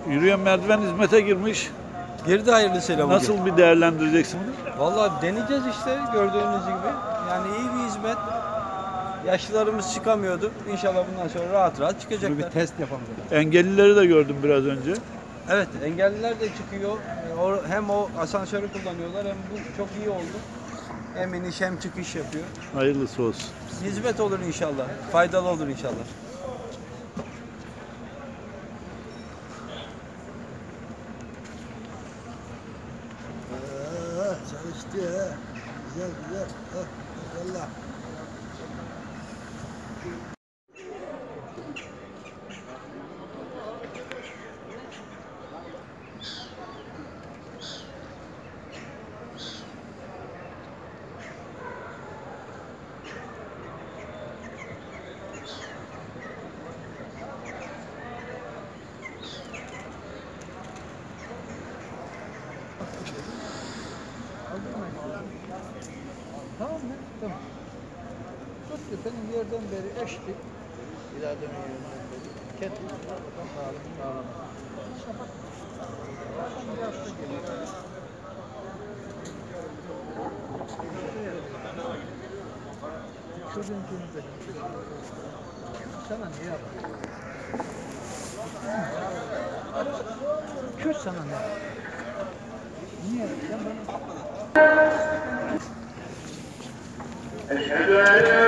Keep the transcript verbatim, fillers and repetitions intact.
Yürüyen merdiven hizmete girmiş. Girdi hayırlısıyla bugün. Nasıl bir değerlendireceksin bunu? Vallahi deneyeceğiz işte gördüğünüz gibi. Yani iyi bir hizmet. Yaşlılarımız çıkamıyordu. İnşallah bundan sonra rahat rahat çıkacaklar. Bir test yapalım. Engellileri de gördüm biraz önce. Evet, engelliler de çıkıyor. Hem o asansörü kullanıyorlar hem bu çok iyi oldu. Hem iniş hem çıkış yapıyor. Hayırlısı olsun. Hizmet olur inşallah. Faydalı olur inşallah. Çalıştı ha. Güzel güzel. Ha, Allah. Tamam mı? Tamam. Tuttu benim yerden beri eşti. İladenin yerinden beri. Kendi bakalım bağlam, bağlam. Şafak. Şimdi hasta geliyor. Çocuğun günü de. Sana ne yapar? Küs sana ne? Niye? Sen bana... أشهد أن لا